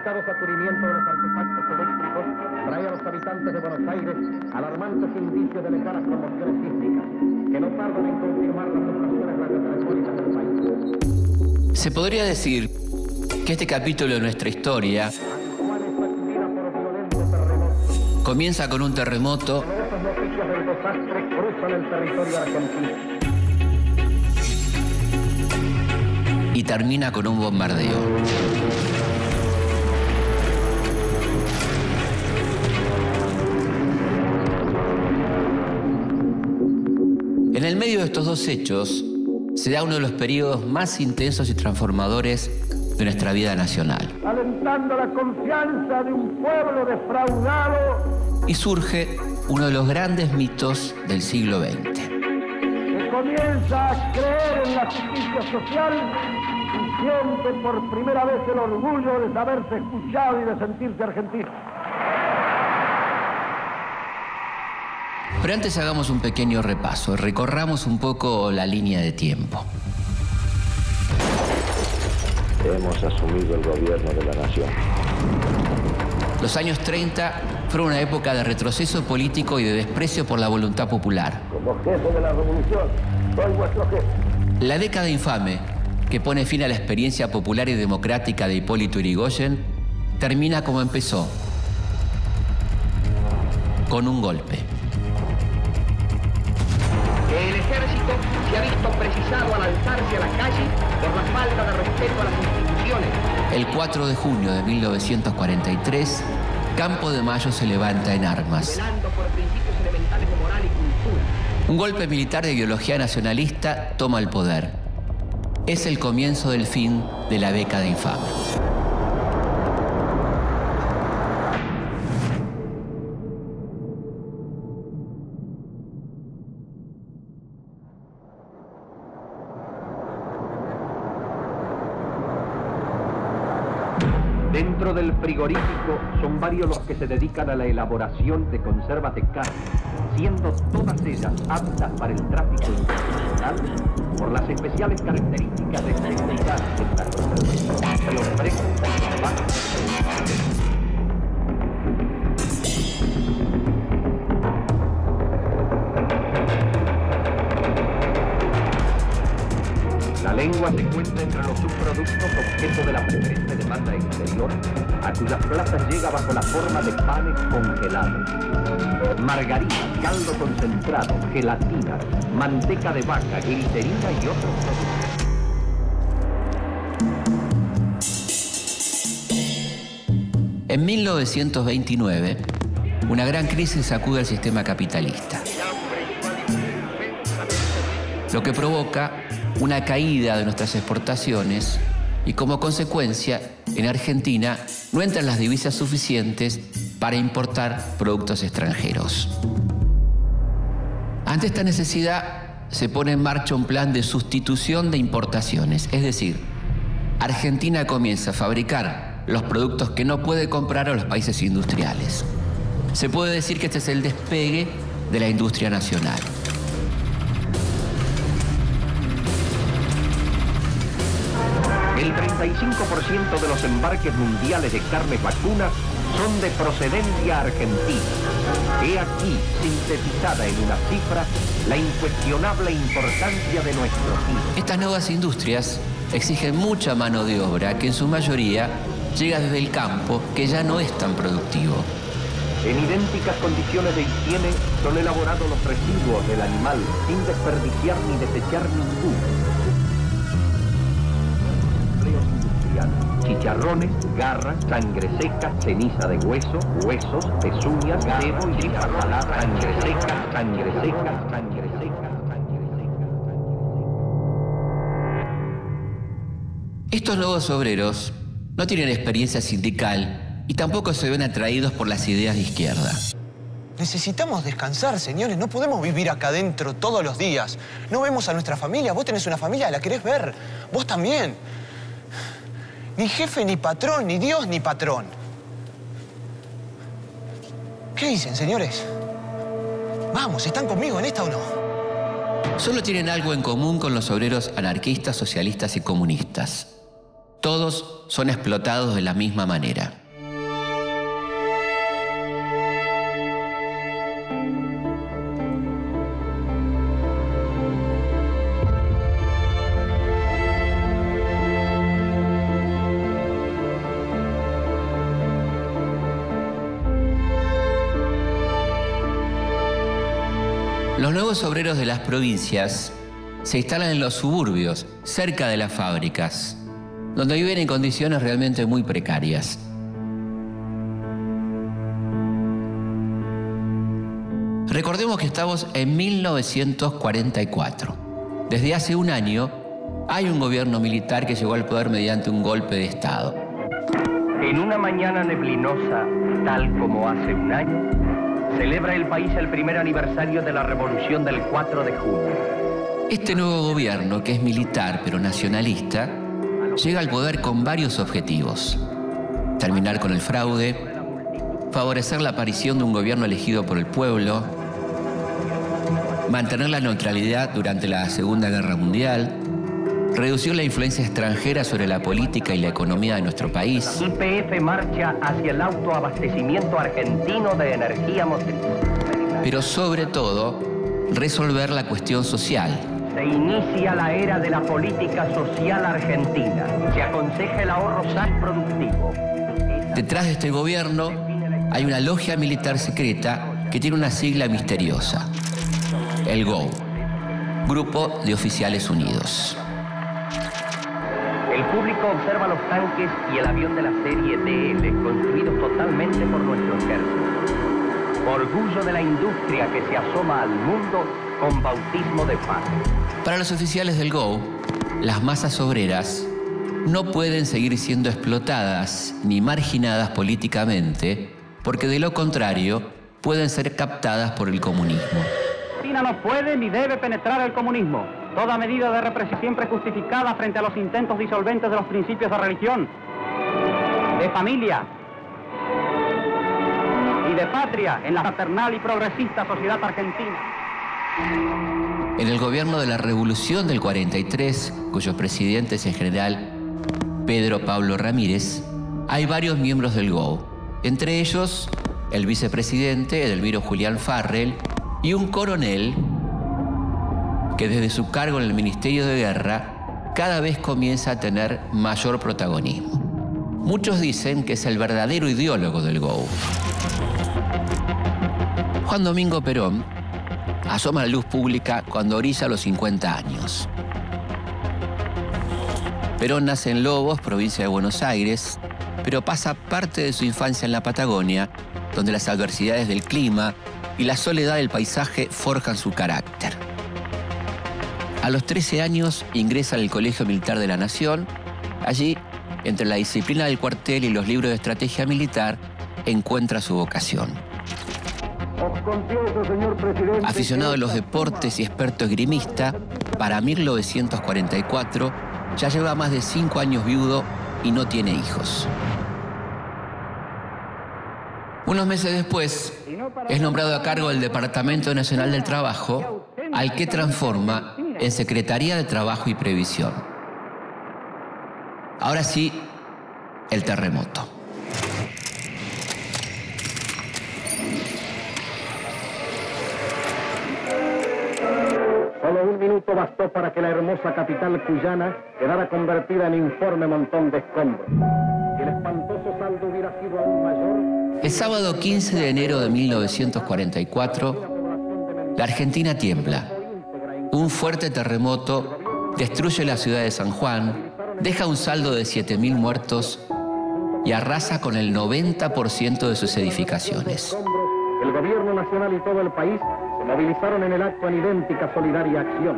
reiterados sacudimientos de los artefactos eléctricos trae a los habitantes de Buenos Aires alarmantes indicios de lejanas conmociones sísmicas que no tardan en confirmar las operaciones radiotelefónicas del país. Se podría decir que este capítulo de nuestra historia comienza con un terremoto Noticias del desastre cruzan el territorio argentino y termina con un bombardeo. En el medio de estos dos hechos se da uno de los periodos más intensos y transformadores de nuestra vida nacional. Alentando la confianza de un pueblo defraudado. Y surge uno de los grandes mitos del siglo XX. Que comienza a creer en la justicia social y siente por primera vez el orgullo de saberse escuchado y de sentirse argentino. Pero antes hagamos un pequeño repaso, recorramos un poco la línea de tiempo. Hemos asumido el gobierno de la nación. Los años 30 fueron una época de retroceso político y de desprecio por la voluntad popular. Como jefe de la revolución, soy vuestro jefe. La década infame, que pone fin a la experiencia popular y democrática de Hipólito Yrigoyen, termina como empezó, con un golpe. El ejército se ha visto precisado al alzarse a la calle por la falta de respeto a las instituciones. El 4 de junio de 1943, Campo de Mayo se levanta en armas. Velando por principios elementales de moral y cultura. Un golpe militar de ideología nacionalista toma el poder. Es el comienzo del fin de la década infame. Dentro del frigorífico son varios los que se dedican a la elaboración de conservas de carne, siendo todas ellas aptas para el tráfico internacional por las especiales características de seguridad de esta conservación que ofrecen los bancos. La lengua se encuentra entre los subproductos objeto de la preferente demanda exterior, a cuyas plazas llega bajo la forma de panes congelados. Margarina, caldo concentrado, gelatina, manteca de vaca, glicerina y otros productos. En 1929, una gran crisis sacude al sistema capitalista, lo que provoca una caída de nuestras exportaciones y como consecuencia, en Argentina no entran las divisas suficientes para importar productos extranjeros. Ante esta necesidad se pone en marcha un plan de sustitución de importaciones, es decir, Argentina comienza a fabricar los productos que no puede comprar a los países industriales. Se puede decir que este es el despegue de la industria nacional. El 35% de los embarques mundiales de carnes vacunas son de procedencia argentina. He aquí, sintetizada en una cifra, la incuestionable importancia de nuestro PIB. Estas nuevas industrias exigen mucha mano de obra que en su mayoría llega desde el campo, que ya no es tan productivo. En idénticas condiciones de higiene son elaborados los residuos del animal, sin desperdiciar ni desechar ninguno. Chicharrones, garras, sangre seca, ceniza de hueso, huesos, pezuñas, cebo y tripa salada, sangre seca, sangre seca, sangre seca, sangre seca. Estos nuevos obreros no tienen experiencia sindical y tampoco se ven atraídos por las ideas de izquierda. Necesitamos descansar, señores. No podemos vivir acá adentro todos los días. No vemos a nuestra familia. Vos tenés una familia, la querés ver. Vos también. Ni jefe, ni patrón, ni Dios, ni patrón. ¿Qué dicen, señores? Vamos, ¿están conmigo en esta o no? Solo tienen algo en común con los obreros anarquistas, socialistas y comunistas. todos son explotados de la misma manera. Los nuevos obreros de las provincias se instalan en los suburbios, cerca de las fábricas, donde viven en condiciones realmente muy precarias. Recordemos que estamos en 1944. Desde hace un año hay un gobierno militar que llegó al poder mediante un golpe de Estado. En una mañana neblinosa, tal como hace un año, celebra el país el primer aniversario de la revolución del 4 de junio. Este nuevo gobierno, que es militar pero nacionalista, llega al poder con varios objetivos: terminar con el fraude, favorecer la aparición de un gobierno elegido por el pueblo, mantener la neutralidad durante la Segunda Guerra Mundial, reducir la influencia extranjera sobre la política y la economía de nuestro país. YPF marcha hacia el autoabastecimiento argentino de energía motriz. Pero sobre todo, resolver la cuestión social. Se inicia la era de la política social argentina. Se aconseja el ahorro sano y productivo. Detrás de este gobierno hay una logia militar secreta que tiene una sigla misteriosa: el GOU, Grupo de Oficiales Unidos. El público observa los tanques y el avión de la serie TL, construidos totalmente por nuestro ejército. Orgullo de la industria que se asoma al mundo con bautismo de paz. Para los oficiales del GOU, las masas obreras no pueden seguir siendo explotadas ni marginadas políticamente, porque de lo contrario pueden ser captadas por el comunismo. Argentina no puede ni debe penetrar el comunismo. Toda medida de represión siempre justificada frente a los intentos disolventes de los principios de religión, de familia y de patria en la fraternal y progresista sociedad argentina. En el gobierno de la Revolución del 43, cuyos presidentes en general Pedro Pablo Ramírez, hay varios miembros del GOU, entre ellos el vicepresidente Edelmiro Julián Farrell y un coronel que desde su cargo en el Ministerio de Guerra cada vez comienza a tener mayor protagonismo. Muchos dicen que es el verdadero ideólogo del GOU. Juan Domingo Perón asoma a la luz pública cuando orilla los 50 años. Perón nace en Lobos, provincia de Buenos Aires, pero pasa parte de su infancia en la Patagonia, donde las adversidades del clima y la soledad del paisaje forjan su carácter. A los 13 años ingresa al Colegio Militar de la Nación. Allí, entre la disciplina del cuartel y los libros de estrategia militar, encuentra su vocación. Aficionado a los deportes y experto esgrimista, para 1944 ya lleva más de 5 años viudo y no tiene hijos. Unos meses después, es nombrado a cargo del Departamento Nacional del Trabajo, al que transforma en Secretaría de Trabajo y Previsión. Ahora sí, el terremoto. Solo un minuto bastó para que la hermosa capital cuyana quedara convertida en informe montón de escombros. Si el espantoso saldo hubiera sido aún mayor... El sábado 15 de enero de 1944, la Argentina tiembla. Un fuerte terremoto destruye la ciudad de San Juan, deja un saldo de 7.000 muertos y arrasa con el 90% de sus edificaciones. El gobierno nacional y todo el país se movilizaron en el acto en idéntica solidaria acción.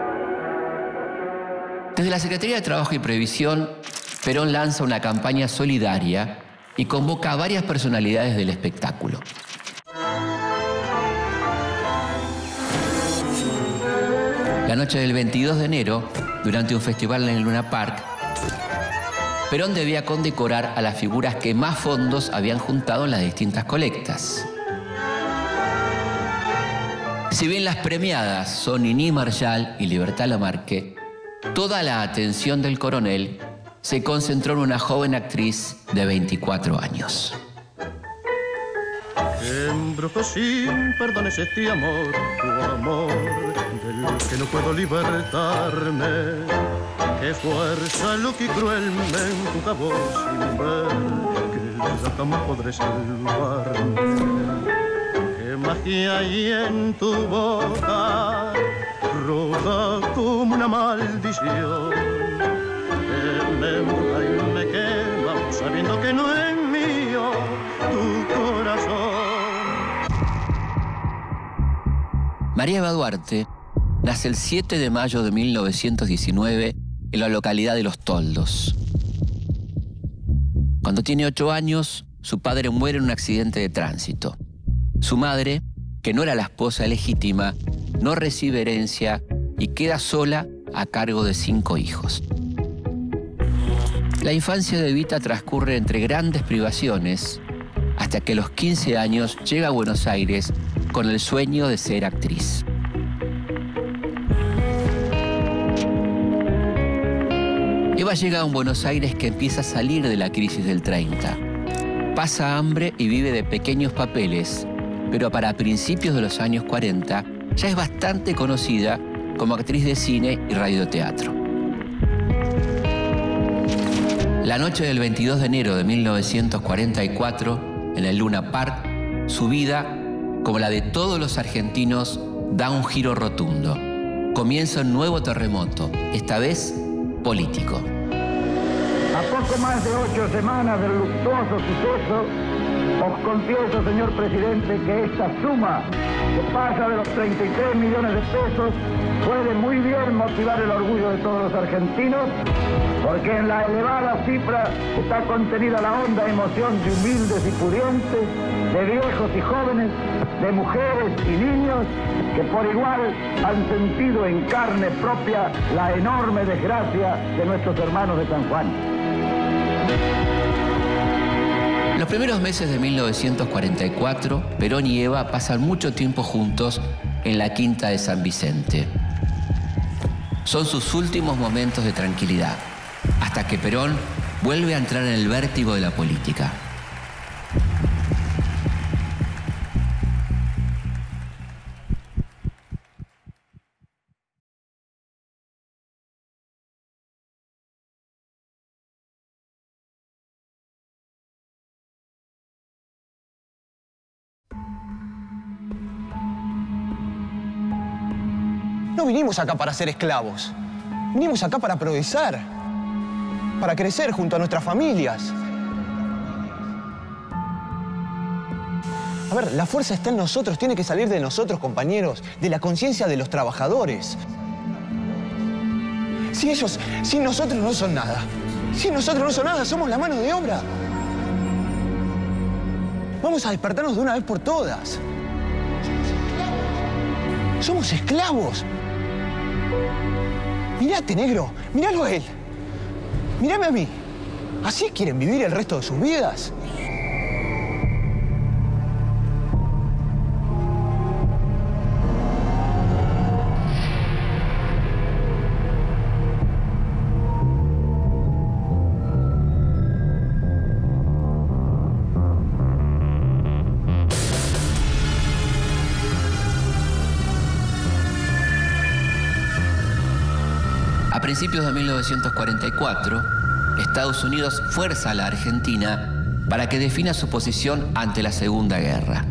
Desde la Secretaría de Trabajo y Previsión, Perón lanza una campaña solidaria y convoca a varias personalidades del espectáculo. La noche del 22 de enero, durante un festival en el Luna Park, Perón debía condecorar a las figuras que más fondos habían juntado en las distintas colectas. Si bien las premiadas son Niní Marshall y Libertad Lamarque, toda la atención del coronel se concentró en una joven actriz de 24 años. Embrujo sin perdones este amor, tu amor, del que no puedo libertarme. Qué fuerza loca y cruel me empuja vos sin ver que ya jamás podré salvarme. Qué magia hay en tu boca, roja como una maldición, que me embruja y me quema, sabiendo que no es mío tu corazón. María Eva Duarte nace el 7 de mayo de 1919 en la localidad de Los Toldos. Cuando tiene 8 años, su padre muere en un accidente de tránsito. Su madre, que no era la esposa legítima, no recibe herencia y queda sola a cargo de 5 hijos. La infancia de Evita transcurre entre grandes privaciones hasta que a los 15 años llega a Buenos Aires con el sueño de ser actriz. Eva llega a un Buenos Aires que empieza a salir de la crisis del 30. Pasa hambre y vive de pequeños papeles, pero para principios de los años 40 ya es bastante conocida como actriz de cine y radioteatro. La noche del 22 de enero de 1944, en el Luna Park, su vida, como la de todos los argentinos, da un giro rotundo. Comienza un nuevo terremoto, esta vez político. A poco más de 8 semanas del luctuoso suceso, os confieso, señor presidente, que esta suma, que pasa de los 33 millones de pesos, puede muy bien motivar el orgullo de todos los argentinos, porque en la elevada cifra está contenida la honda emoción de humildes y pudientes, de viejos y jóvenes, de mujeres y niños, que por igual han sentido en carne propia la enorme desgracia de nuestros hermanos de San Juan. En los primeros meses de 1944, Perón y Eva pasan mucho tiempo juntos en la Quinta de San Vicente. Son sus últimos momentos de tranquilidad, hasta que Perón vuelve a entrar en el vértigo de la política. No vinimos acá para ser esclavos. Vinimos acá para progresar, para crecer junto a nuestras familias. A ver, la fuerza está en nosotros, tiene que salir de nosotros, compañeros, de la conciencia de los trabajadores. Si nosotros no son nada, si nosotros no son nada, somos la mano de obra. Vamos a despertarnos de una vez por todas. Somos esclavos. Mírate, negro. Míralo a él. Mírame a mí. ¿Así quieren vivir el resto de sus vidas? A principios de 1944, Estados Unidos fuerza a la Argentina para que defina su posición ante la Segunda Guerra.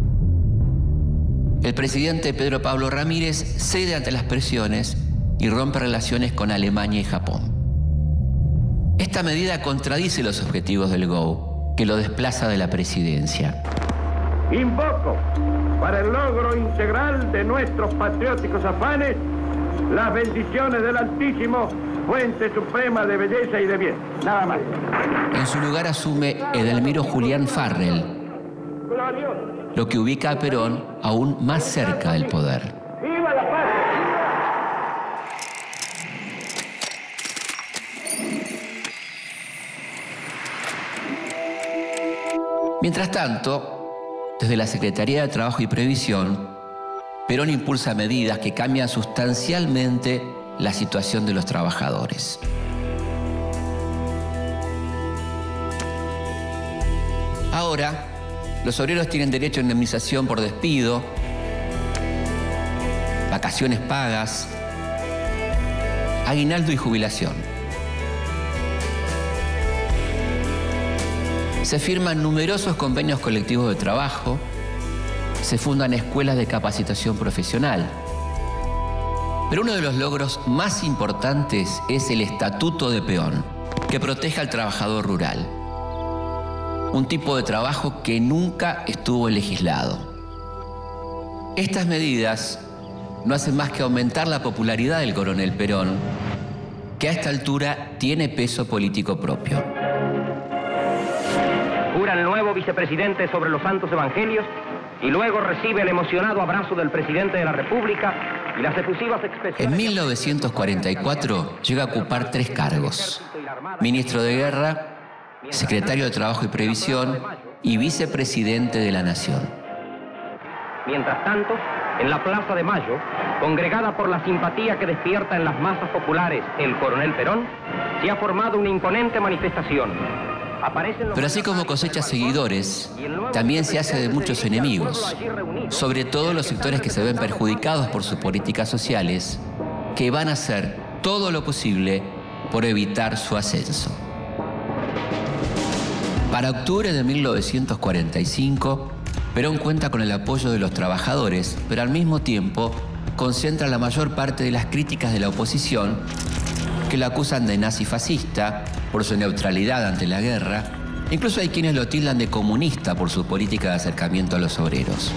El presidente Pedro Pablo Ramírez cede ante las presiones y rompe relaciones con Alemania y Japón. Esta medida contradice los objetivos del GO, que lo desplaza de la presidencia. Invoco, para el logro integral de nuestros patrióticos afanes, las bendiciones del Altísimo, fuente suprema de belleza y de bien. Nada más. En su lugar asume Edelmiro Julián Farrell, lo que ubica a Perón aún más cerca del poder. ¡Viva la paz! Mientras tanto, desde la Secretaría de Trabajo y Previsión, Perón impulsa medidas que cambian sustancialmente la situación de los trabajadores. Ahora, los obreros tienen derecho a indemnización por despido, vacaciones pagas, aguinaldo y jubilación. Se firman numerosos convenios colectivos de trabajo, se fundan escuelas de capacitación profesional. Pero uno de los logros más importantes es el Estatuto de Peón, que protege al trabajador rural. Un tipo de trabajo que nunca estuvo legislado. Estas medidas no hacen más que aumentar la popularidad del coronel Perón, que a esta altura tiene peso político propio. Jura el nuevo vicepresidente sobre los santos evangelios y luego recibe el emocionado abrazo del presidente de la República y las efusivas expresiones... En 1944 llega a ocupar 3 cargos: ministro de Guerra, secretario de Trabajo y Previsión y vicepresidente de la Nación. Mientras tanto, en la Plaza de Mayo, congregada por la simpatía que despierta en las masas populares el coronel Perón, se ha formado una imponente manifestación. Pero así como cosecha seguidores, también se hace de muchos enemigos, sobre todo los sectores que se ven perjudicados por sus políticas sociales, que van a hacer todo lo posible por evitar su ascenso. Para octubre de 1945, Perón cuenta con el apoyo de los trabajadores, pero al mismo tiempo concentra la mayor parte de las críticas de la oposición, que lo acusan de nazi-fascista por su neutralidad ante la guerra. Incluso hay quienes lo tildan de comunista por su política de acercamiento a los obreros.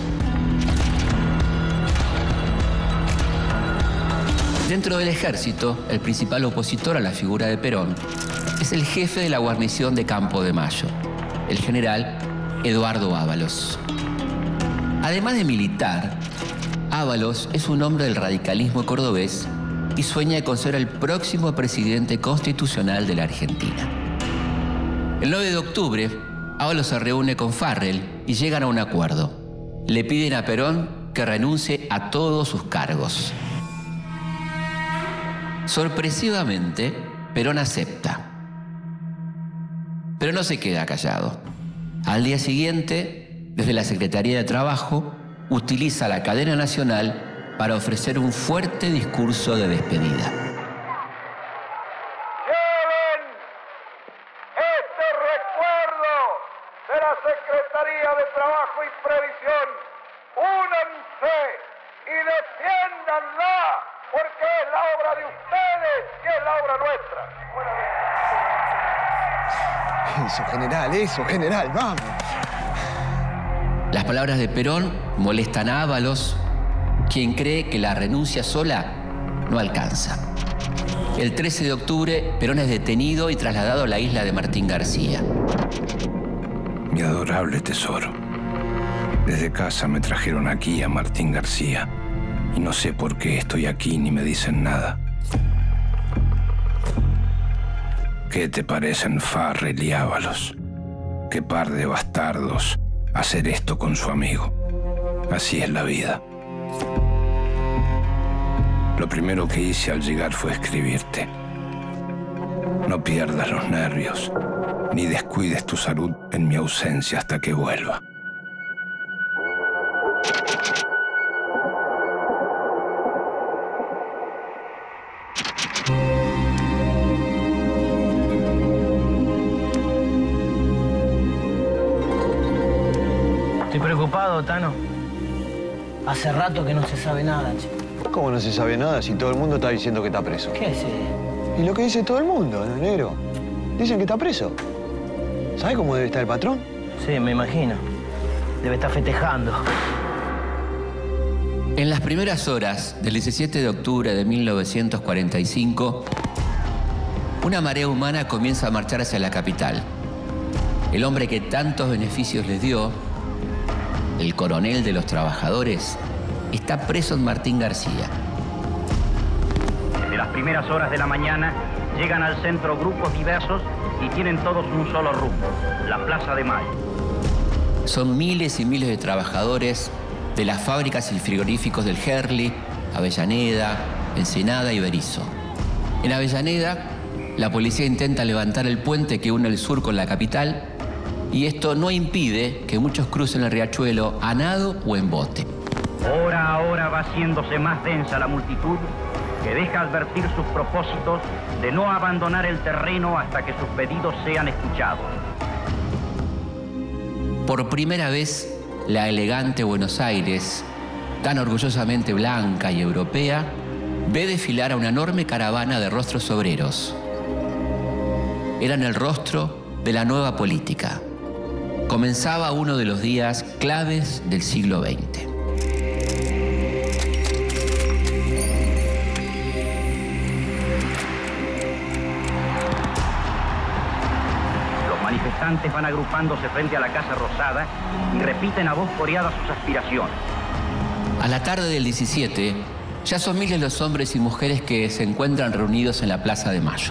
Dentro del ejército, el principal opositor a la figura de Perón es el jefe de la guarnición de Campo de Mayo, el general Eduardo Ábalos. Además de militar, Ábalos es un hombre del radicalismo cordobés y sueña con ser el próximo presidente constitucional de la Argentina. El 9 de octubre, Ábalos se reúne con Farrell y llegan a un acuerdo. Le piden a Perón que renuncie a todos sus cargos. Sorpresivamente, Perón acepta. Pero no se queda callado. Al día siguiente, desde la Secretaría de Trabajo, utiliza la cadena nacional para ofrecer un fuerte discurso de despedida. Lleven este recuerdo de la Secretaría de Trabajo y Previsión. Únanse y defiéndanla, porque es la obra de ustedes y es la obra nuestra. Eso, general, vamos. Las palabras de Perón molestan a Ábalos, quien cree que la renuncia sola no alcanza. El 13 de octubre, Perón es detenido y trasladado a la isla de Martín García. Mi adorable tesoro, desde casa me trajeron aquí a Martín García y no sé por qué estoy aquí ni me dicen nada. ¿Qué te parecen Farrell y Ábalos? Qué par de bastardos hacer esto con su amigo. Así es la vida. Lo primero que hice al llegar fue escribirte. No pierdas los nervios, ni descuides tu salud en mi ausencia hasta que vuelva. Estoy preocupado, Tano. Hace rato que no se sabe nada, che. ¿Cómo no se sabe nada si todo el mundo está diciendo que está preso? ¿Qué es? Y lo que dice todo el mundo, ¿no, negro? Dicen que está preso. ¿Sabes cómo debe estar el patrón? Sí, me imagino. Debe estar festejando. En las primeras horas del 17 de octubre de 1945, una marea humana comienza a marchar hacia la capital. El hombre que tantos beneficios les dio, el coronel de los trabajadores, está preso en Martín García. Desde las primeras horas de la mañana llegan al centro grupos diversos y tienen todos un solo rumbo, la Plaza de Mayo. Son miles y miles de trabajadores de las fábricas y frigoríficos del Gerli, Avellaneda, Ensenada y Berisso. En Avellaneda, la policía intenta levantar el puente que une el sur con la capital y esto no impide que muchos crucen el riachuelo a nado o en bote. Hora a hora va haciéndose más densa la multitud que deja advertir sus propósitos de no abandonar el terreno hasta que sus pedidos sean escuchados. Por primera vez, la elegante Buenos Aires, tan orgullosamente blanca y europea, ve desfilar a una enorme caravana de rostros obreros. Eran el rostro de la nueva política. Comenzaba uno de los días claves del siglo XX. Los manifestantes van agrupándose frente a la Casa Rosada y repiten a voz coreada sus aspiraciones. A la tarde del 17, ya son miles los hombres y mujeres que se encuentran reunidos en la Plaza de Mayo.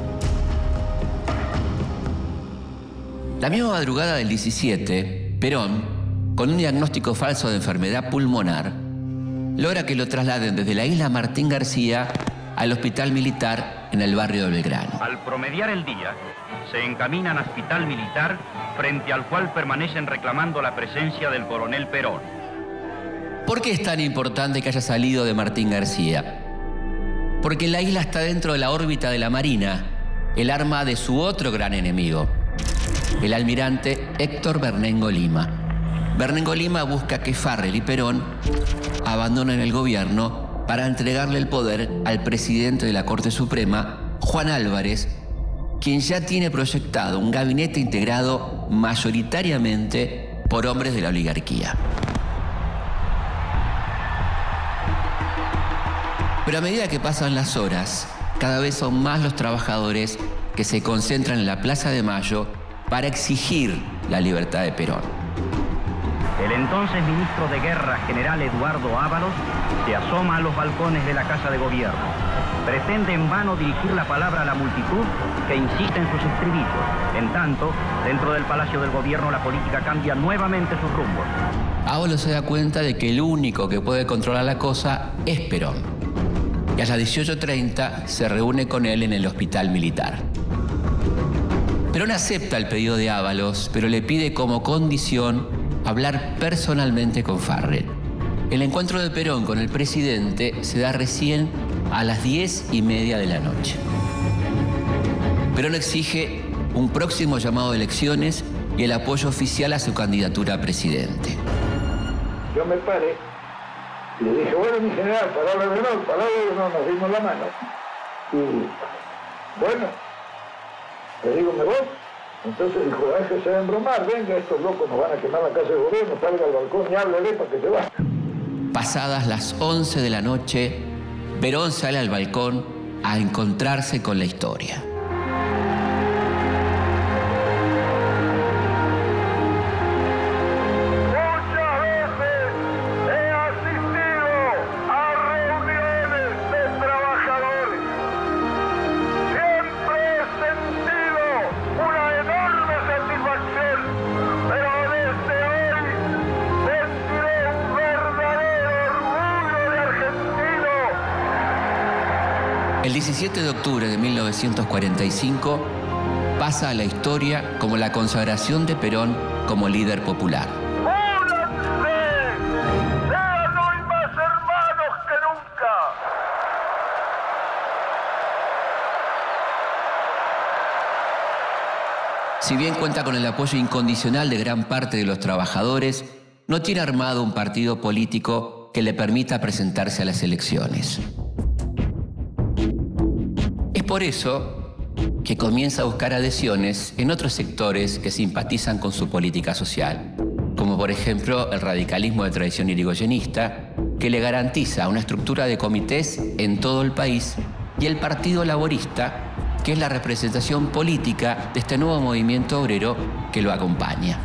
La misma madrugada del 17, Perón, con un diagnóstico falso de enfermedad pulmonar, logra que lo trasladen desde la isla Martín García al hospital militar en el barrio de Belgrano. Al promediar el día, se encaminan al hospital militar, frente al cual permanecen reclamando la presencia del coronel Perón. ¿Por qué es tan importante que haya salido de Martín García? Porque la isla está dentro de la órbita de la Marina, el arma de su otro gran enemigo, el almirante Héctor Bernengo Lima. Bernengo Lima busca que Farrell y Perón abandonen el gobierno para entregarle el poder al presidente de la Corte Suprema, Juan Álvarez, quien ya tiene proyectado un gabinete integrado mayoritariamente por hombres de la oligarquía. Pero a medida que pasan las horas, cada vez son más los trabajadores que se concentran en la Plaza de Mayo para exigir la libertad de Perón. El entonces ministro de Guerra, general Eduardo Ábalos, se asoma a los balcones de la Casa de Gobierno. Pretende en vano dirigir la palabra a la multitud que insiste en sus estribillos. En tanto, dentro del Palacio del Gobierno la política cambia nuevamente sus rumbos. Ábalos se da cuenta de que el único que puede controlar la cosa es Perón. Y a las 18:30 se reúne con él en el hospital militar. Perón acepta el pedido de Ábalos, pero le pide como condición hablar personalmente con Farrell. El encuentro de Perón con el presidente se da recién a las 10:30 de la noche. Perón exige un próximo llamado de elecciones y el apoyo oficial a su candidatura a presidente. Yo me paré y le dije, bueno, mi general, palabra de honor, nos dimos la mano. Y bueno, le digo, ¿me voy? Entonces dijo, déjese de embromar, venga, estos locos nos van a quemar la casa de gobierno, salga al balcón y háblele para que se vaya. Pasadas las 11 de la noche, Perón sale al balcón a encontrarse con la historia. El 17 de octubre de 1945 pasa a la historia como la consagración de Perón como líder popular. ¡Únanse! ¡Sean hoy más hermanos que nunca! Si bien cuenta con el apoyo incondicional de gran parte de los trabajadores, no tiene armado un partido político que le permita presentarse a las elecciones. Es por eso que comienza a buscar adhesiones en otros sectores que simpatizan con su política social, como por ejemplo el radicalismo de tradición irigoyenista, que le garantiza una estructura de comités en todo el país, y el Partido Laborista, que es la representación política de este nuevo movimiento obrero que lo acompaña.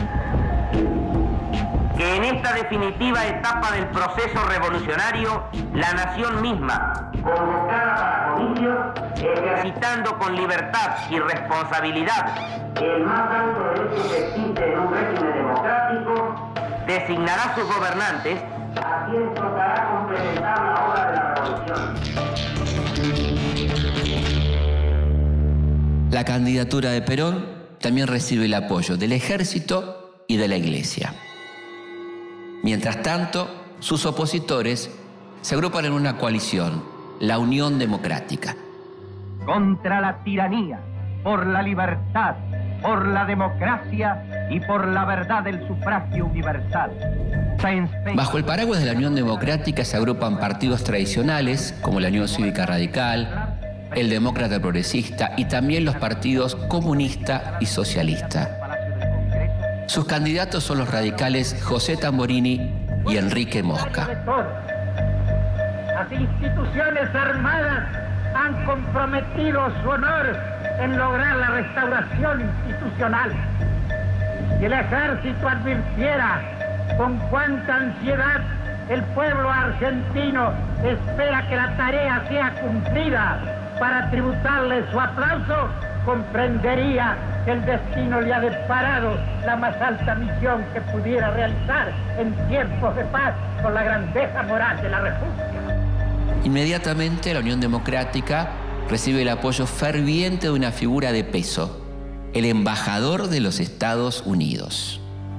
Que en esta definitiva etapa del proceso revolucionario, la nación misma, convocada para comicios, ejercitando con libertad y responsabilidad el más alto derecho que existe en un régimen democrático, designará sus gobernantes, a quienes tocará complementar la obra de la revolución. La candidatura de Perón también recibe el apoyo del ejército y de la iglesia. Mientras tanto, sus opositores se agrupan en una coalición, la Unión Democrática. Contra la tiranía, por la libertad, por la democracia y por la verdad del sufragio universal. Bajo el paraguas de la Unión Democrática se agrupan partidos tradicionales como la Unión Cívica Radical, el Demócrata Progresista y también los partidos comunista y socialista. Sus candidatos son los radicales José Tamborini y Enrique Mosca. Las instituciones armadas han comprometido su honor en lograr la restauración institucional. Si el ejército advirtiera con cuánta ansiedad el pueblo argentino espera que la tarea sea cumplida para tributarle su aplauso, comprendería que el destino le ha deparado la más alta misión que pudiera realizar en tiempos de paz con la grandeza moral de la República. Inmediatamente la Unión Democrática recibe el apoyo ferviente de una figura de peso, el embajador de los Estados Unidos.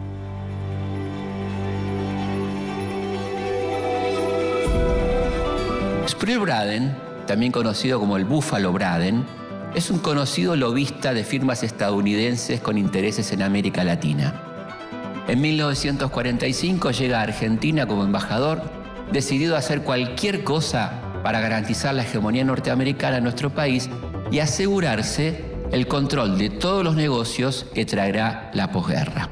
Sprill Braden, también conocido como el Búfalo Braden, es un conocido lobista de firmas estadounidenses con intereses en América Latina. En 1945 llega a Argentina como embajador, decidido a hacer cualquier cosa para garantizar la hegemonía norteamericana en nuestro país y asegurarse el control de todos los negocios que traerá la posguerra.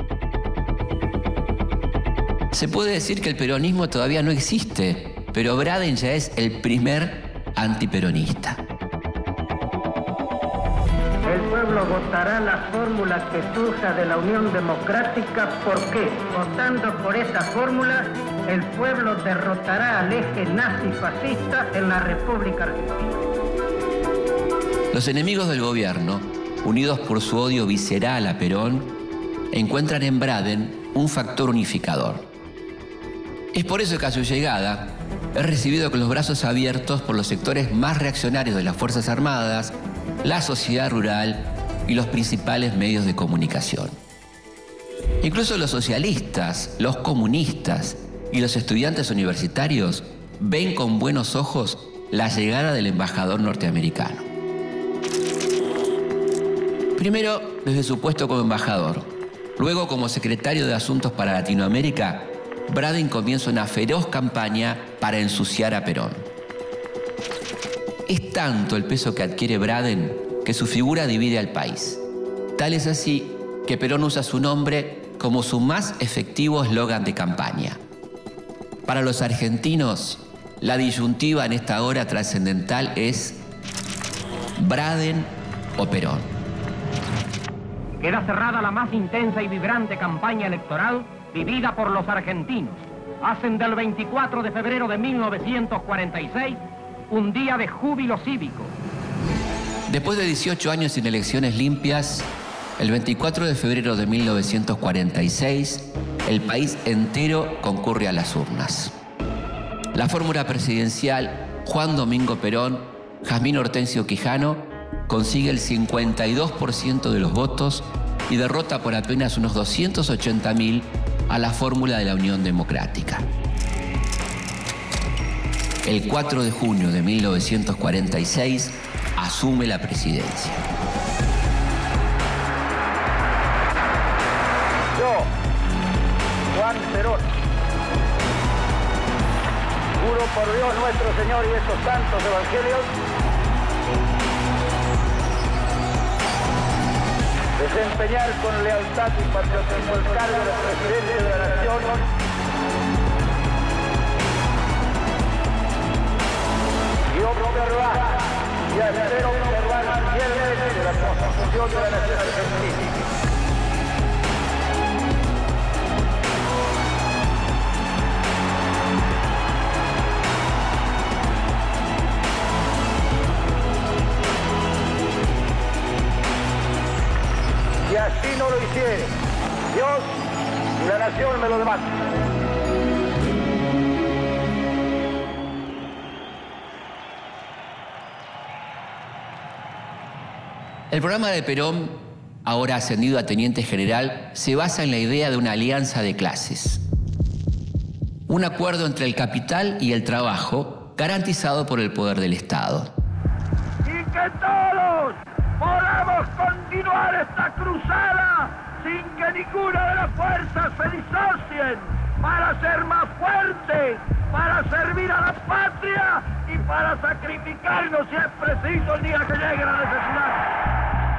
Se puede decir que el peronismo todavía no existe, pero Braden ya es el primer antiperonista. El pueblo votará la fórmula que surja de la Unión Democrática porque, votando por esa fórmula, el pueblo derrotará al eje nazi-fascista en la República Argentina. Los enemigos del gobierno, unidos por su odio visceral a Perón, encuentran en Braden un factor unificador. Es por eso que a su llegada es recibido con los brazos abiertos por los sectores más reaccionarios de las Fuerzas Armadas, la sociedad rural y los principales medios de comunicación. Incluso los socialistas, los comunistas y los estudiantes universitarios ven con buenos ojos la llegada del embajador norteamericano. Primero, desde su puesto como embajador, luego como secretario de Asuntos para Latinoamérica, Braden comienza una feroz campaña para ensuciar a Perón. Es tanto el peso que adquiere Braden que su figura divide al país. Tal es así que Perón usa su nombre como su más efectivo eslogan de campaña. Para los argentinos, la disyuntiva en esta hora trascendental es Braden o Perón. Queda cerrada la más intensa y vibrante campaña electoral vivida por los argentinos. Hacen del 24 de febrero de 1946 un día de júbilo cívico. Después de 18 años sin elecciones limpias, el 24 de febrero de 1946, el país entero concurre a las urnas. La fórmula presidencial Juan Domingo Perón, Jazmín Hortensio Quijano, consigue el 52% de los votos y derrota por apenas unos 280.000 a la fórmula de la Unión Democrática. El 4 de junio de 1946 asume la presidencia. Yo, Juan Perón, juro por Dios nuestro Señor y estos santos evangelios desempeñar con lealtad y patriotismo el cargo de presidente de la Nación y observar y hacer observar fielmente la Constitución de la Nación Argentina. Y así no lo hiciere, Dios y la nación me lo demandan. El programa de Perón ahora ascendido a teniente general, se basa en la idea de una alianza de clases. Un acuerdo entre el capital y el trabajo, garantizado por el poder del Estado. Y que todos podamos continuar esta cruzada sin que ninguna de las fuerzas se disocien para ser más fuertes, para servir a la patria y para sacrificarnos si es preciso el día que llegue la necesidad.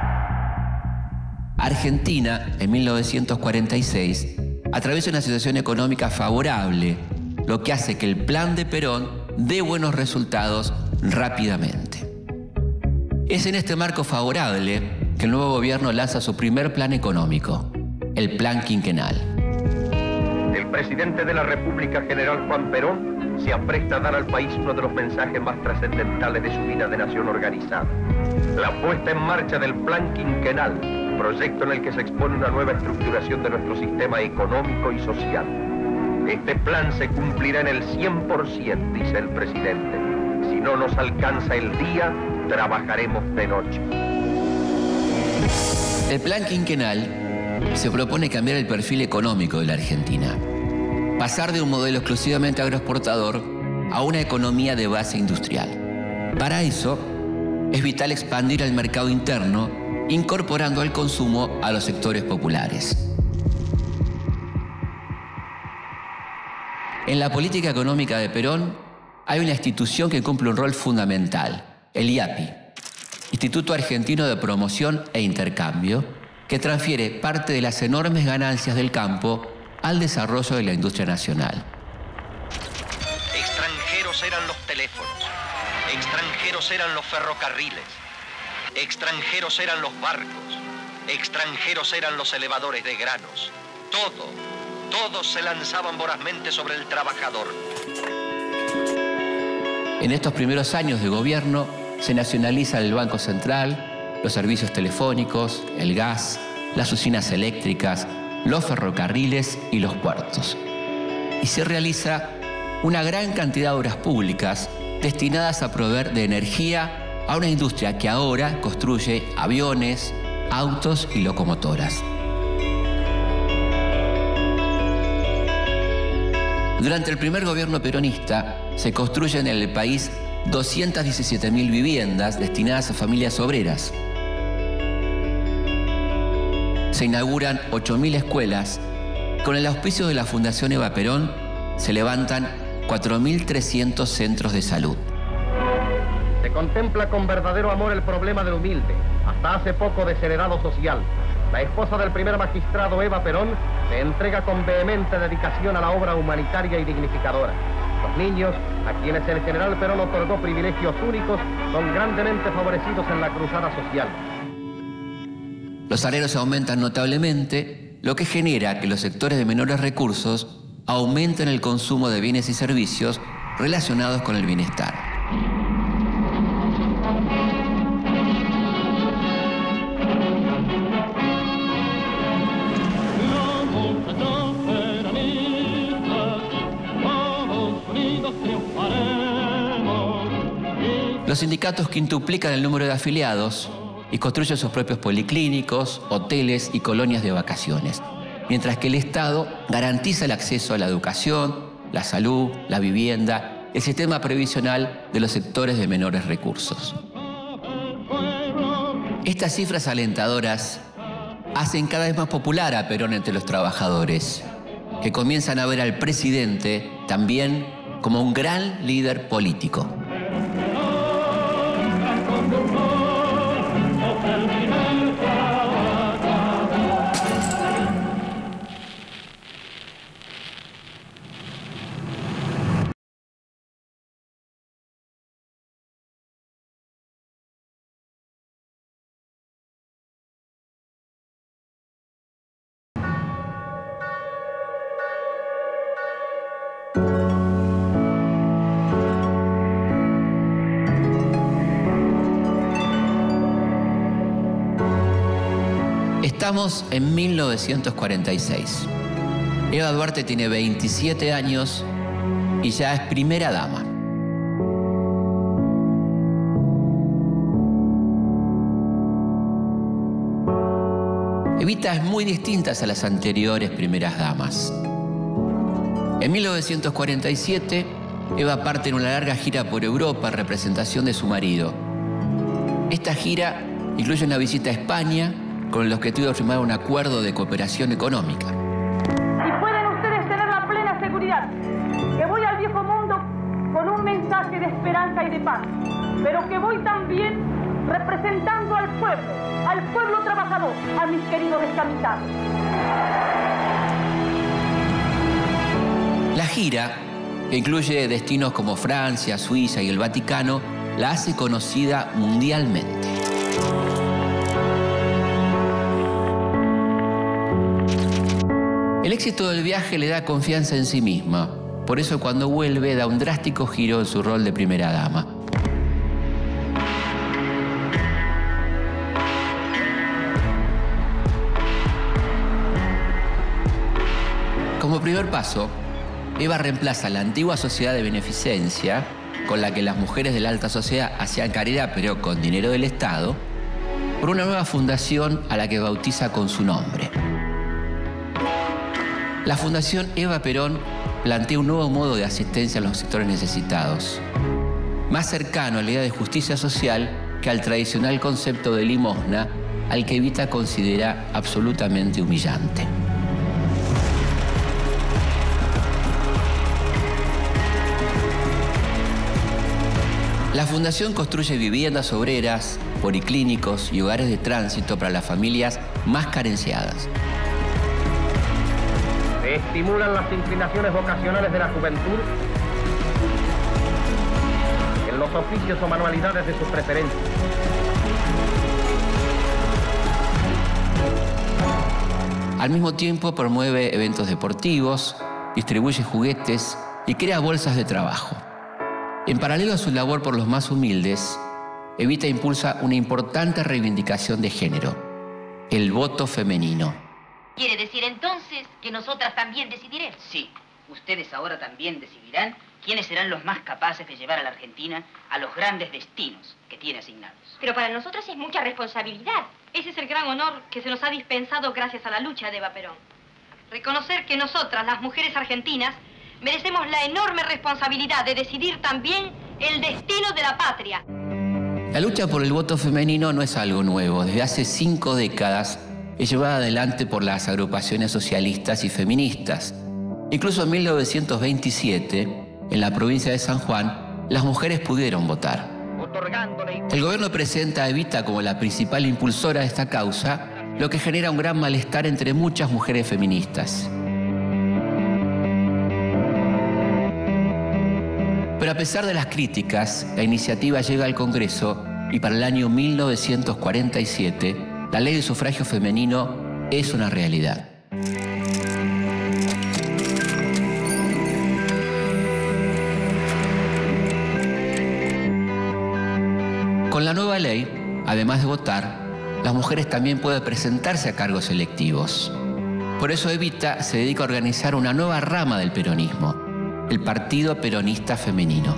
Argentina, en 1946, atraviesa una situación económica favorable, lo que hace que el plan de Perón dé buenos resultados rápidamente. Es en este marco favorable que el nuevo gobierno lanza su primer plan económico, el Plan Quinquenal. El presidente de la República, general Juan Perón, se apresta a dar al país uno de los mensajes más trascendentales de su vida de nación organizada. La puesta en marcha del Plan Quinquenal, proyecto en el que se expone una nueva estructuración de nuestro sistema económico y social. Este plan se cumplirá en el 100%, dice el presidente. Si no nos alcanza el día, trabajaremos de noche. El Plan Quinquenal se propone cambiar el perfil económico de la Argentina. Pasar de un modelo exclusivamente agroexportador a una economía de base industrial. Para eso, es vital expandir el mercado interno, incorporando al consumo a los sectores populares. En la política económica de Perón hay una institución que cumple un rol fundamental, el IAPI, Instituto Argentino de Promoción e Intercambio, que transfiere parte de las enormes ganancias del campo al desarrollo de la industria nacional. Extranjeros eran los teléfonos, extranjeros eran los ferrocarriles, extranjeros eran los barcos, extranjeros eran los elevadores de granos. Todos se lanzaban vorazmente sobre el trabajador. En estos primeros años de gobierno se nacionaliza el Banco Central, los servicios telefónicos, el gas, las usinas eléctricas, los ferrocarriles y los puertos. Y se realiza una gran cantidad de obras públicas destinadas a proveer de energía a una industria que ahora construye aviones, autos y locomotoras. Durante el primer gobierno peronista se construyen en el país 217.000 viviendas destinadas a familias obreras. Se inauguran 8.000 escuelas. Con el auspicio de la Fundación Eva Perón se levantan 4.300 centros de salud. Se contempla con verdadero amor el problema del humilde, hasta hace poco desheredado social. La esposa del primer magistrado, Eva Perón, se entrega con vehemente dedicación a la obra humanitaria y dignificadora. Los niños, a quienes el general Perón otorgó privilegios únicos, son grandemente favorecidos en la cruzada social. Los salarios aumentan notablemente, lo que genera que los sectores de menores recursos aumenten el consumo de bienes y servicios relacionados con el bienestar. Los sindicatos quintuplican el número de afiliados y construyen sus propios policlínicos, hoteles y colonias de vacaciones, mientras que el Estado garantiza el acceso a la educación, la salud, la vivienda, el sistema previsional de los sectores de menores recursos. Estas cifras alentadoras hacen cada vez más popular a Perón entre los trabajadores, que comienzan a ver al presidente también como un gran líder político. Estamos en 1946. Eva Duarte tiene 27 años y ya es primera dama. Evita es muy distinta a las anteriores primeras damas. En 1947, Eva parte en una larga gira por Europa en representación de su marido. Esta gira incluye una visita a España con el objetivo de firmar un acuerdo de cooperación económica. Y pueden ustedes tener la plena seguridad que voy al viejo mundo con un mensaje de esperanza y de paz, pero que voy también representando al pueblo trabajador, a mis queridos descamisados. La gira, que incluye destinos como Francia, Suiza y el Vaticano, la hace conocida mundialmente. El éxito del viaje le da confianza en sí misma. Por eso cuando vuelve da un drástico giro en su rol de primera dama. Como primer paso, Eva reemplaza la antigua sociedad de beneficencia, con la que las mujeres de la alta sociedad hacían caridad pero con dinero del Estado, por una nueva fundación a la que bautiza con su nombre. La Fundación Eva Perón plantea un nuevo modo de asistencia a los sectores necesitados, más cercano a la idea de justicia social que al tradicional concepto de limosna, al que Evita considera absolutamente humillante. La Fundación construye viviendas obreras, policlínicos y hogares de tránsito para las familias más carenciadas. Se estimulan las inclinaciones vocacionales de la juventud en los oficios o manualidades de su preferencia. Al mismo tiempo promueve eventos deportivos, distribuye juguetes y crea bolsas de trabajo. En paralelo a su labor por los más humildes, Evita impulsa una importante reivindicación de género, el voto femenino. ¿Quiere decir entonces que nosotras también decidiremos? Sí, ustedes ahora también decidirán quiénes serán los más capaces de llevar a la Argentina a los grandes destinos que tiene asignados. Pero para nosotras es mucha responsabilidad. Ese es el gran honor que se nos ha dispensado gracias a la lucha de Eva Perón. Reconocer que nosotras, las mujeres argentinas, merecemos la enorme responsabilidad de decidir también el destino de la patria. La lucha por el voto femenino no es algo nuevo. Desde hace 5 décadas es llevada adelante por las agrupaciones socialistas y feministas. Incluso en 1927, en la provincia de San Juan, las mujeres pudieron votar. El gobierno presenta a Evita como la principal impulsora de esta causa, lo que genera un gran malestar entre muchas mujeres feministas. Pero a pesar de las críticas, la iniciativa llega al Congreso y para el año 1947, la ley de sufragio femenino es una realidad. Con la nueva ley, además de votar, las mujeres también pueden presentarse a cargos electivos. Por eso Evita se dedica a organizar una nueva rama del peronismo, el Partido Peronista Femenino.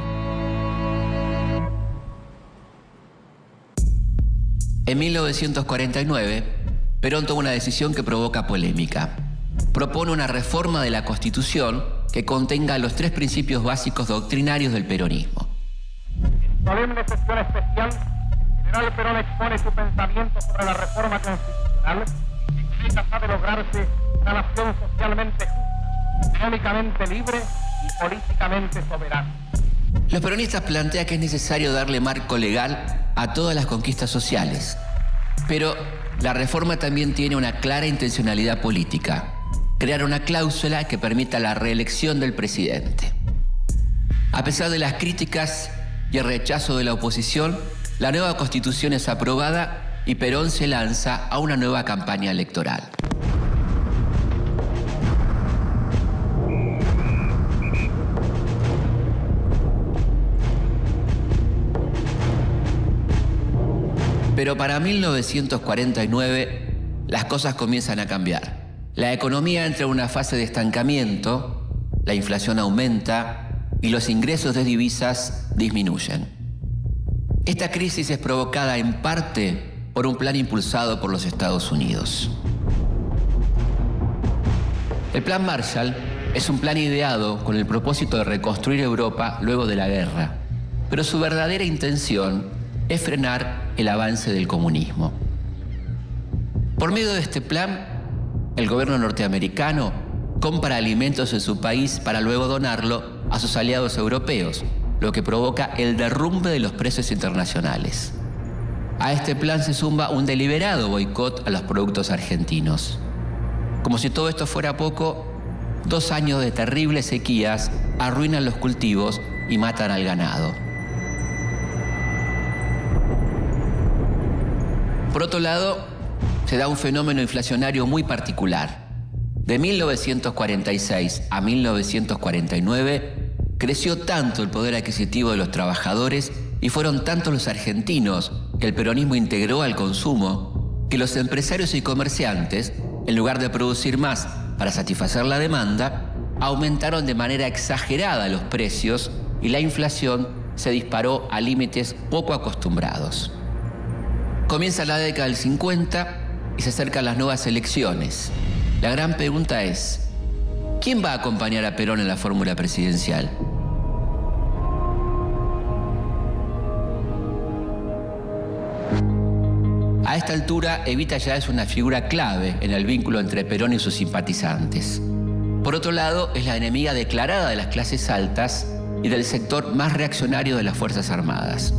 En 1949, Perón toma una decisión que provoca polémica. Propone una reforma de la Constitución que contenga los 3 principios básicos doctrinarios del peronismo. En solemne sesión especial, el general Perón expone su pensamiento sobre la reforma constitucional y con ella sabe lograrse una nación socialmente justa, económicamente libre y políticamente soberano. Los peronistas plantean que es necesario darle marco legal a todas las conquistas sociales, pero la reforma también tiene una clara intencionalidad política: crear una cláusula que permita la reelección del presidente. A pesar de las críticas y el rechazo de la oposición, la nueva Constitución es aprobada y Perón se lanza a una nueva campaña electoral. Pero para 1949, las cosas comienzan a cambiar. La economía entra en una fase de estancamiento, la inflación aumenta y los ingresos de divisas disminuyen. Esta crisis es provocada en parte por un plan impulsado por los Estados Unidos. El Plan Marshall es un plan ideado con el propósito de reconstruir Europa luego de la guerra, pero su verdadera intención es frenar el avance del comunismo. Por medio de este plan, el gobierno norteamericano compra alimentos en su país para luego donarlo a sus aliados europeos, lo que provoca el derrumbe de los precios internacionales. A este plan se suma un deliberado boicot a los productos argentinos. Como si todo esto fuera poco, 2 años de terribles sequías arruinan los cultivos y matan al ganado. Por otro lado, se da un fenómeno inflacionario muy particular. De 1946 a 1949, creció tanto el poder adquisitivo de los trabajadores y fueron tantos los argentinos que el peronismo integró al consumo, que los empresarios y comerciantes, en lugar de producir más para satisfacer la demanda, aumentaron de manera exagerada los precios y la inflación se disparó a límites poco acostumbrados. Comienza la década del 50 y se acercan las nuevas elecciones. La gran pregunta es, ¿quién va a acompañar a Perón en la fórmula presidencial? A esta altura, Evita ya es una figura clave en el vínculo entre Perón y sus simpatizantes. Por otro lado, es la enemiga declarada de las clases altas y del sector más reaccionario de las Fuerzas Armadas.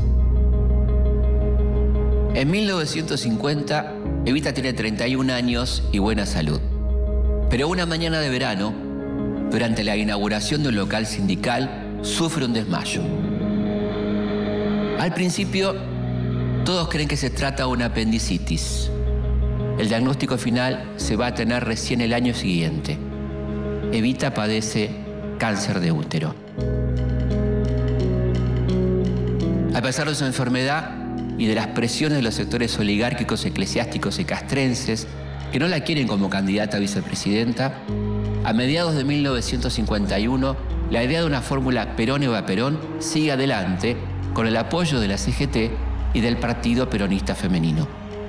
En 1950, Evita tiene 31 años y buena salud. Pero una mañana de verano, durante la inauguración de un local sindical, sufre un desmayo. Al principio, todos creen que se trata de una apendicitis. El diagnóstico final se va a tener recién el año siguiente. Evita padece cáncer de útero. A pesar de su enfermedad y de las presiones de los sectores oligárquicos, eclesiásticos y castrenses, que no la quieren como candidata a vicepresidenta, a mediados de 1951, la idea de una fórmula Perón-Eva Perón sigue adelante con el apoyo de la CGT y del Partido Peronista Femenino.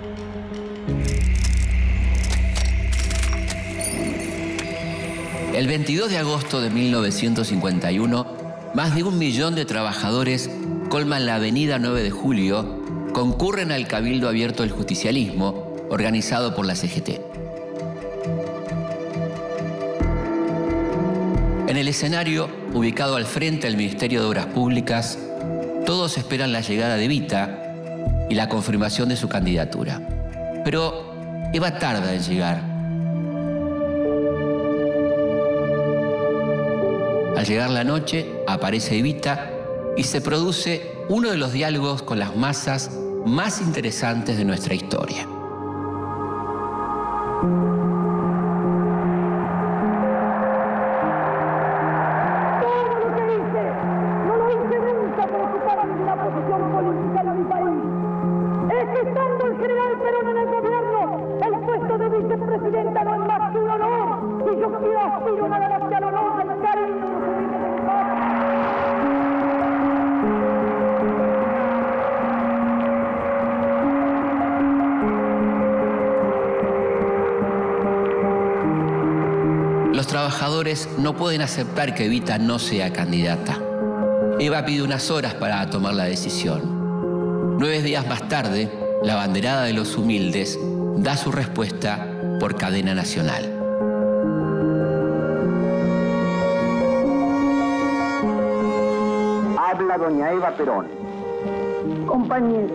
El 22 de agosto de 1951, más de 1 millón de trabajadores colman la avenida 9 de Julio, concurren al Cabildo Abierto del Justicialismo, organizado por la CGT. En el escenario, ubicado al frente del Ministerio de Obras Públicas, todos esperan la llegada de Evita y la confirmación de su candidatura. Pero Eva tarda en llegar. Al llegar la noche, aparece Evita y se produce uno de los diálogos con las masas más interesantes de nuestra historia. Los trabajadores no pueden aceptar que Evita no sea candidata. Eva pide unas horas para tomar la decisión. 9 días más tarde, la abanderada de los humildes da su respuesta por cadena nacional. Habla doña Eva Perón. Compañeros,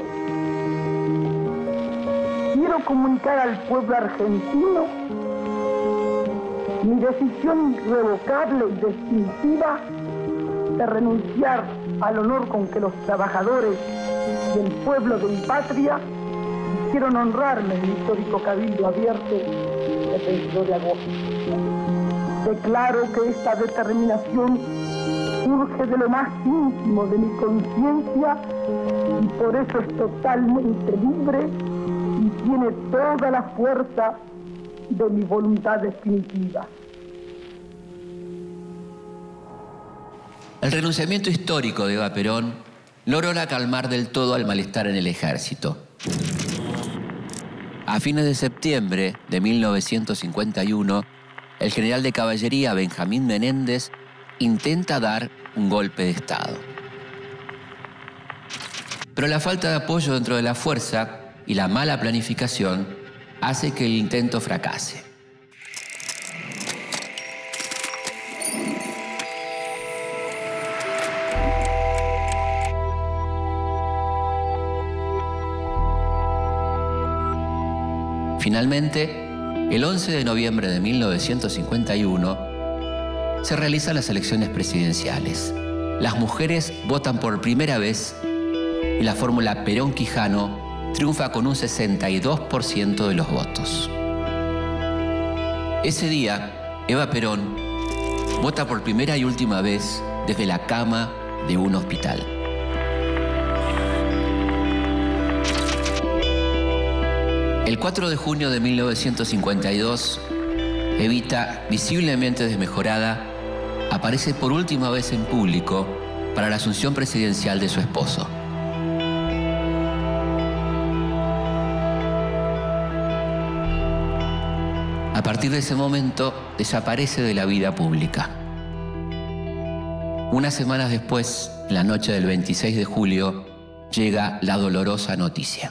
quiero comunicar al pueblo argentino mi decisión irrevocable y definitiva de renunciar al honor con que los trabajadores y el pueblo de mi patria quisieron honrarme en el histórico Cabildo Abierto del 22 de agosto. Declaro que esta determinación surge de lo más íntimo de mi conciencia y por eso es totalmente libre y tiene toda la fuerza de mi voluntad definitiva. El renunciamiento histórico de Eva Perón no logra calmar del todo al malestar en el ejército. A fines de septiembre de 1951, el general de caballería Benjamín Menéndez intenta dar un golpe de Estado. Pero la falta de apoyo dentro de la fuerza y la mala planificación hace que el intento fracase. Finalmente, el 11 de noviembre de 1951, se realizan las elecciones presidenciales. Las mujeres votan por primera vez y la fórmula Perón-Quijano triunfa con un 62% de los votos. Ese día, Eva Perón vota por primera y última vez desde la cama de un hospital. El 4 de junio de 1952, Evita, visiblemente desmejorada, aparece por última vez en público para la asunción presidencial de su esposo. A partir de ese momento, desaparece de la vida pública. Unas semanas después, la noche del 26 de julio, llega la dolorosa noticia.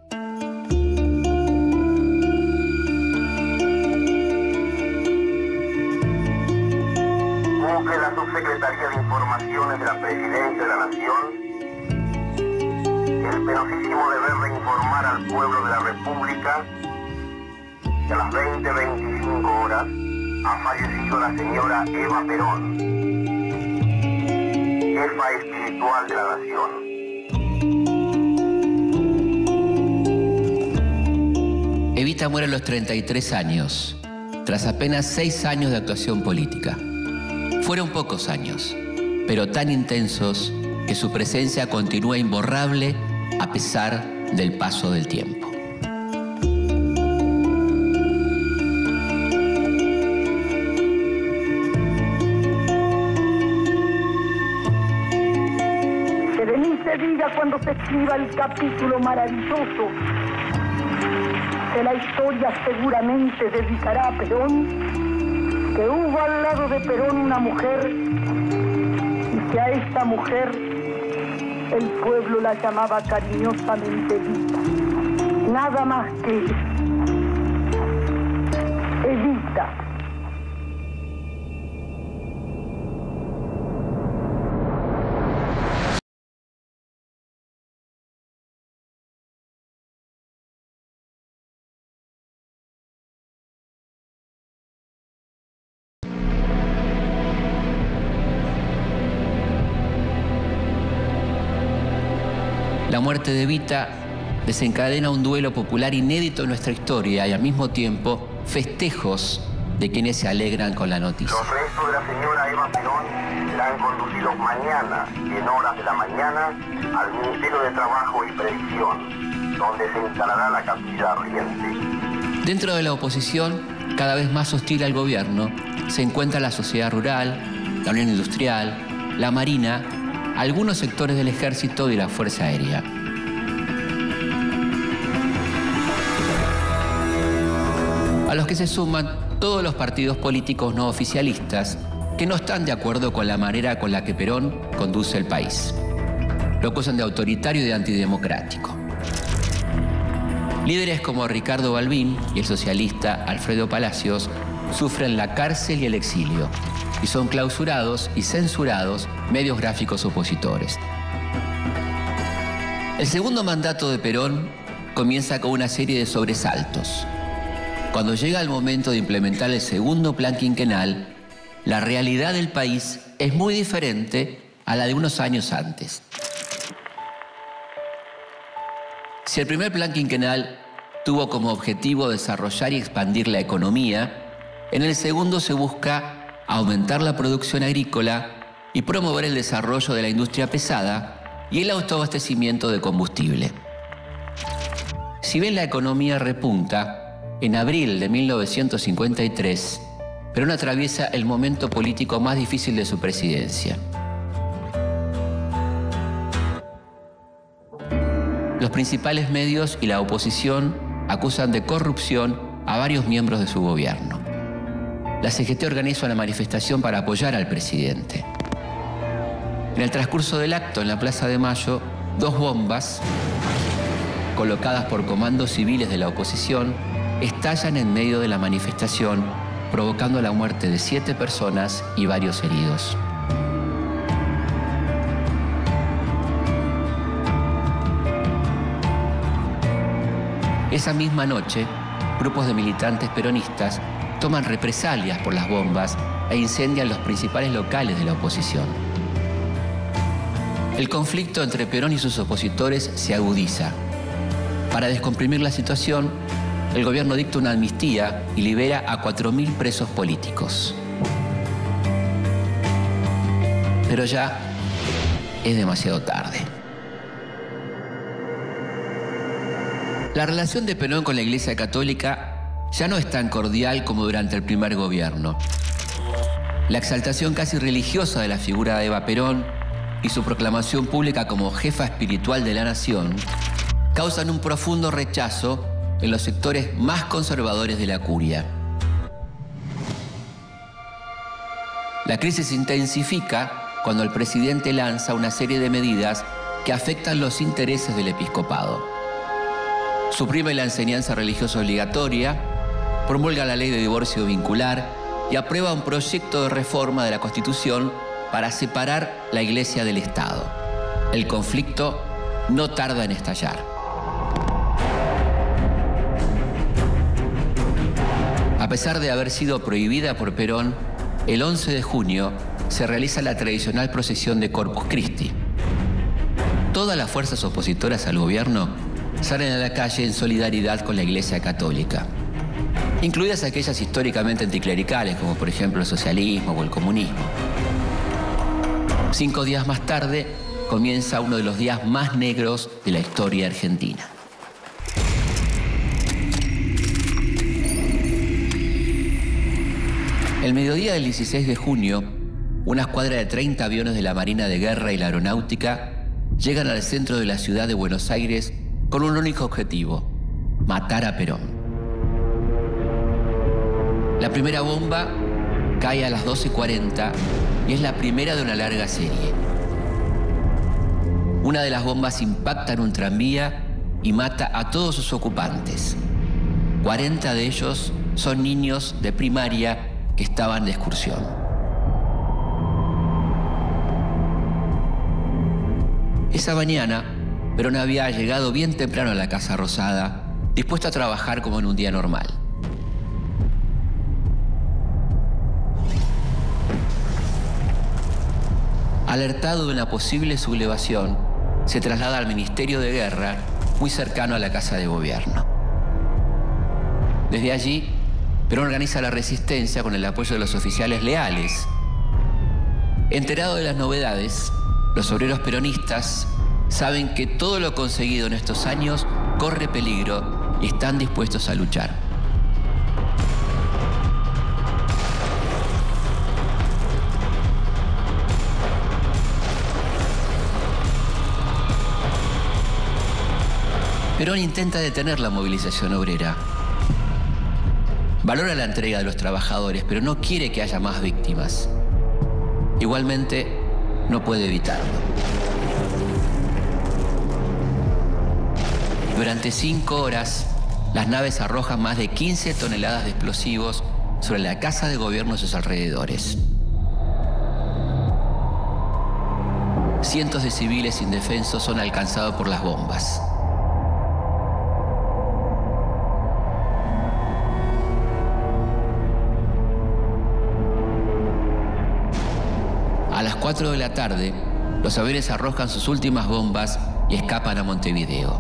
Secretaría de Informaciones de la Presidencia de la Nación el penosísimo deber de informar al pueblo de la República que a las 20:25 horas ha fallecido la señora Eva Perón, jefa espiritual de la nación. Evita muere a los 33 años, tras apenas 6 años de actuación política. Fueron pocos años, pero tan intensos que su presencia continúa imborrable a pesar del paso del tiempo. Que de mí se diga cuando se escriba el capítulo maravilloso que la historia seguramente dedicará a Perón, que hubo al lado de Perón una mujer y que a esta mujer el pueblo la llamaba cariñosamente Evita. Nada más que Evita. La muerte de Evita desencadena un duelo popular inédito en nuestra historia y al mismo tiempo festejos de quienes se alegran con la noticia. Los restos de la señora Eva Perón serán conducidos mañana, en horas de la mañana, al Ministerio de Trabajo y Previsión, donde se instalará la capilla ardiente. Dentro de la oposición, cada vez más hostil al gobierno, se encuentra la sociedad rural, la Unión Industrial, la Marina, algunos sectores del Ejército y la Fuerza Aérea. A los que se suman todos los partidos políticos no oficialistas que no están de acuerdo con la manera con la que Perón conduce el país. Lo acusan de autoritario y de antidemocrático. Líderes como Ricardo Balbín y el socialista Alfredo Palacios sufren la cárcel y el exilio, y son clausurados y censurados medios gráficos opositores. El segundo mandato de Perón comienza con una serie de sobresaltos. Cuando llega el momento de implementar el segundo plan quinquenal, la realidad del país es muy diferente a la de unos años antes. Si el primer plan quinquenal tuvo como objetivo desarrollar y expandir la economía, en el segundo se busca aumentar la producción agrícola y promover el desarrollo de la industria pesada y el autoabastecimiento de combustible. Si bien la economía repunta, en abril de 1953, Perón atraviesa el momento político más difícil de su presidencia. Los principales medios y la oposición acusan de corrupción a varios miembros de su gobierno. la CGT organiza una manifestación para apoyar al presidente. En el transcurso del acto en la Plaza de Mayo, 2 bombas, colocadas por comandos civiles de la oposición, estallan en medio de la manifestación, provocando la muerte de 7 personas y varios heridos. Esa misma noche, grupos de militantes peronistas toman represalias por las bombas e incendian los principales locales de la oposición. El conflicto entre Perón y sus opositores se agudiza. Para descomprimir la situación, el gobierno dicta una amnistía y libera a 4.000 presos políticos. Pero ya es demasiado tarde. La relación de Perón con la Iglesia Católica ya no es tan cordial como durante el primer gobierno. La exaltación casi religiosa de la figura de Eva Perón y su proclamación pública como jefa espiritual de la nación causan un profundo rechazo en los sectores más conservadores de la curia. La crisis se intensifica cuando el presidente lanza una serie de medidas que afectan los intereses del episcopado. Suprime la enseñanza religiosa obligatoria, promulga la ley de divorcio vincular y aprueba un proyecto de reforma de la Constitución para separar la Iglesia del Estado. El conflicto no tarda en estallar. A pesar de haber sido prohibida por Perón, el 11 de junio se realiza la tradicional procesión de Corpus Christi. Todas las fuerzas opositoras al gobierno salen a la calle en solidaridad con la Iglesia Católica, incluidas aquellas históricamente anticlericales, como por ejemplo el socialismo o el comunismo. 5 días más tarde comienza uno de los días más negros de la historia argentina. El mediodía del 16 de junio, una escuadra de 30 aviones de la Marina de Guerra y la Aeronáutica llegan al centro de la ciudad de Buenos Aires con un único objetivo: matar a Perón. La primera bomba cae a las 12:40 y es la primera de una larga serie. Una de las bombas impacta en un tranvía y mata a todos sus ocupantes. 40 de ellos son niños de primaria que estaban de excursión. Esa mañana, Perón había llegado bien temprano a la Casa Rosada, dispuesto a trabajar como en un día normal. Alertado de una posible sublevación, se traslada al Ministerio de Guerra, muy cercano a la Casa de Gobierno. Desde allí, Perón organiza la resistencia con el apoyo de los oficiales leales. Enterado de las novedades, los obreros peronistas saben que todo lo conseguido en estos años corre peligro y están dispuestos a luchar. Perón intenta detener la movilización obrera. Valora la entrega de los trabajadores, pero no quiere que haya más víctimas. Igualmente, no puede evitarlo. Durante 5 horas, las naves arrojan más de 15 toneladas de explosivos sobre la Casa de Gobierno y sus alrededores. Cientos de civiles indefensos son alcanzados por las bombas. A las 4 de la tarde, los aviones arrojan sus últimas bombas y escapan a Montevideo.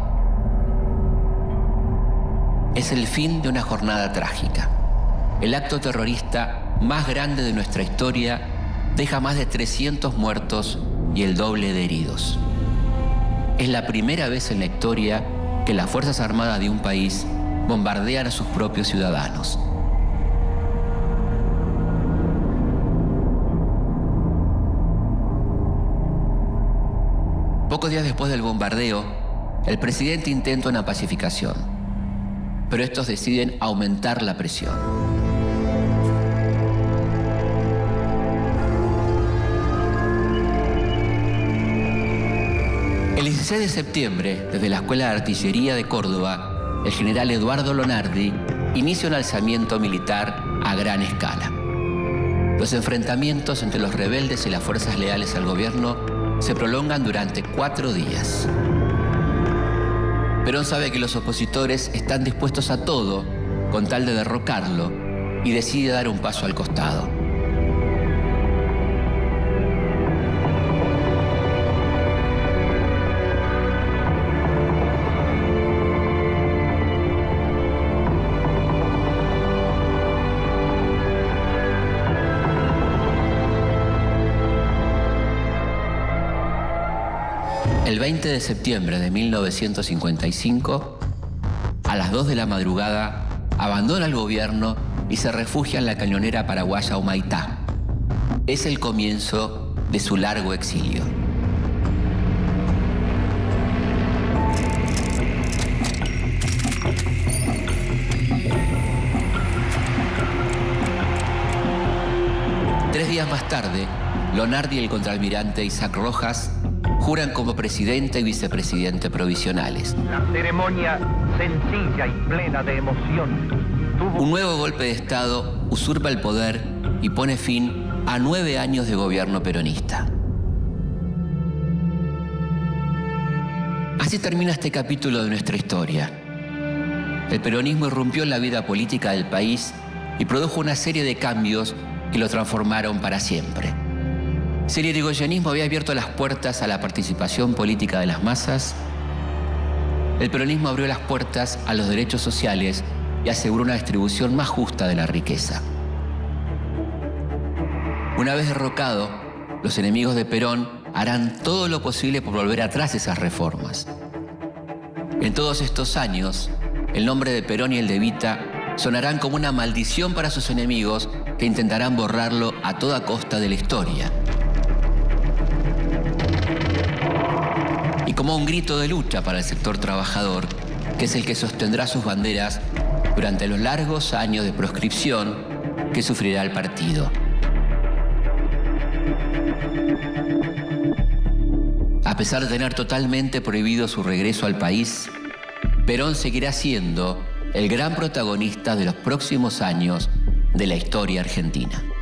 Es el fin de una jornada trágica. El acto terrorista más grande de nuestra historia deja más de 300 muertos y el doble de heridos. Es la primera vez en la historia que las Fuerzas Armadas de un país bombardean a sus propios ciudadanos. Pocos días después del bombardeo, el presidente intenta una pacificación, pero estos deciden aumentar la presión. El 16 de septiembre, desde la Escuela de Artillería de Córdoba, el general Eduardo Lonardi inicia un alzamiento militar a gran escala. Los enfrentamientos entre los rebeldes y las fuerzas leales al gobierno se prolongan durante 4 días. Perón sabe que los opositores están dispuestos a todo con tal de derrocarlo y decide dar un paso al costado. El 20 de septiembre de 1955, a las 2 de la madrugada, abandona el gobierno y se refugia en la cañonera paraguaya Humaitá. Es el comienzo de su largo exilio. Tres días más tarde, Lonardi y el contraalmirante Isaac Rojas juran como presidente y vicepresidente provisionales. La ceremonia, sencilla y plena de emoción, Un nuevo golpe de Estado usurpa el poder y pone fin a 9 años de gobierno peronista. Así termina este capítulo de nuestra historia. El peronismo irrumpió en la vida política del país y produjo una serie de cambios que lo transformaron para siempre. Si el irigoyenismo había abierto las puertas a la participación política de las masas, el peronismo abrió las puertas a los derechos sociales y aseguró una distribución más justa de la riqueza. Una vez derrocado, los enemigos de Perón harán todo lo posible por volver atrás esas reformas. En todos estos años, el nombre de Perón y el de Evita sonarán como una maldición para sus enemigos que intentarán borrarlo a toda costa de la historia. Y como un grito de lucha para el sector trabajador, que es el que sostendrá sus banderas durante los largos años de proscripción que sufrirá el partido. A pesar de tener totalmente prohibido su regreso al país, Perón seguirá siendo el gran protagonista de los próximos años de la historia argentina.